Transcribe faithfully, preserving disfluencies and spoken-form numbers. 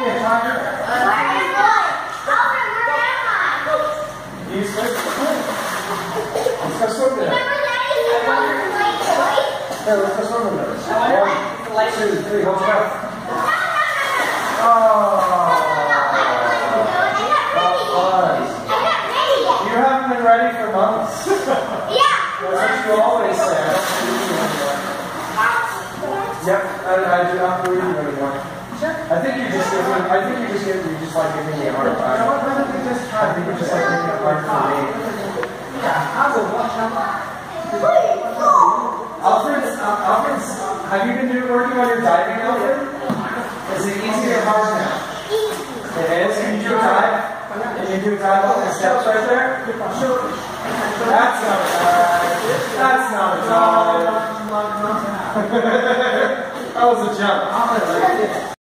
You swim? Let's go swim there. Here, let's go swim in there. One, two, three, hold your breath. Oh. You haven't been ready for months. Yeah. That's what you always say. I don't believe you anymore. Yep, I, I do not believe you anymore. I think you just give me, I think you just give, you just like giving me a hard time. I think you just like giving it hard for me. Alfred's, uh, Alfred's, have you been doing working on your diving, Alfred? Is it easy or hard now? It is. Can you do a dive? Can you do a dive on the steps right there? That's not a dive. That's not a dive. That was a jump.